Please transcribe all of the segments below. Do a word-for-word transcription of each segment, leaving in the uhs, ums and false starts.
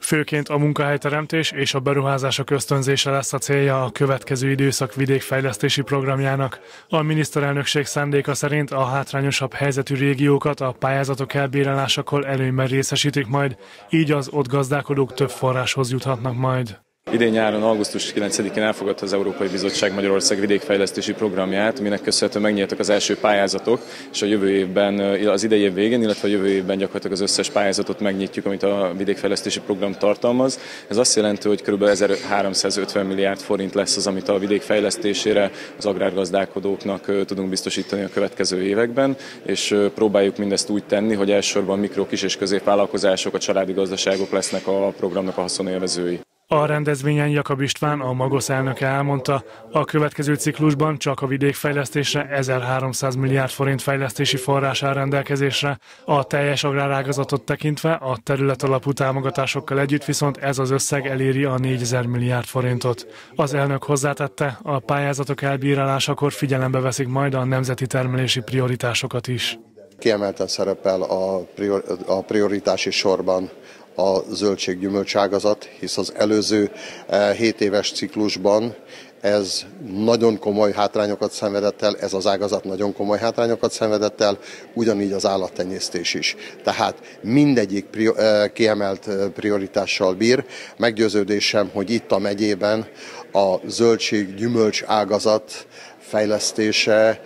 Főként a munkahelyteremtés és a beruházások ösztönzése lesz a célja a következő időszak vidékfejlesztési programjának. A miniszterelnökség szándéka szerint a hátrányosabb helyzetű régiókat a pályázatok elbírálásakor előnyben részesítik majd, így az ott gazdálkodók több forráshoz juthatnak majd. Idén nyáron, augusztus kilencedikén elfogadta az Európai Bizottság Magyarország vidékfejlesztési programját, minek köszönhetően megnyíltak az első pályázatok, és a jövő évben, az idei év végén, illetve a jövő évben gyakorlatilag az összes pályázatot megnyitjuk, amit a vidékfejlesztési program tartalmaz. Ez azt jelenti, hogy kb. ezerháromszázötven milliárd forint lesz az, amit a vidékfejlesztésére az agrárgazdálkodóknak tudunk biztosítani a következő években, és próbáljuk mindezt úgy tenni, hogy elsősorban mikro, kis és középvállalkozások, a családi gazdaságok lesznek a programnak a haszonélvezői. A rendezvényen Jakab István, a Magosz elnöke elmondta, a következő ciklusban csak a vidékfejlesztésre ezerháromszáz milliárd forint fejlesztési forrás áll rendelkezésre, a teljes agrárágazatot tekintve a terület alapú támogatásokkal együtt viszont ez az összeg eléri a négyezer milliárd forintot. Az elnök hozzátette, a pályázatok elbírálásakor figyelembe veszik majd a nemzeti termelési prioritásokat is. Kiemelten szerepel a, prior, a prioritási sorban a zöldség-gyümölcs ágazat, hisz az előző hét éves ciklusban ez nagyon komoly hátrányokat szenvedett el, ez az ágazat nagyon komoly hátrányokat szenvedett el, ugyanígy az állattenyésztés is. Tehát mindegyik kiemelt prioritással bír. Meggyőződésem, hogy itt a megyében a zöldség-gyümölcs ágazat fejlesztése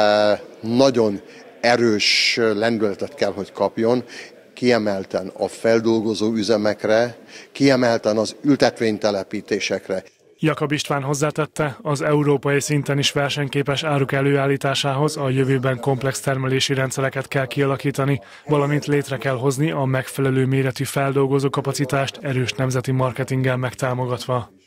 nagyon erős lendületet kell, hogy kapjon, kiemelten a feldolgozó üzemekre, kiemelten az ültetvénytelepítésekre. Jakab István hozzátette, az európai szinten is versenyképes áruk előállításához a jövőben komplex termelési rendszereket kell kialakítani, valamint létre kell hozni a megfelelő méretű feldolgozó kapacitást erős nemzeti marketinggel megtámogatva.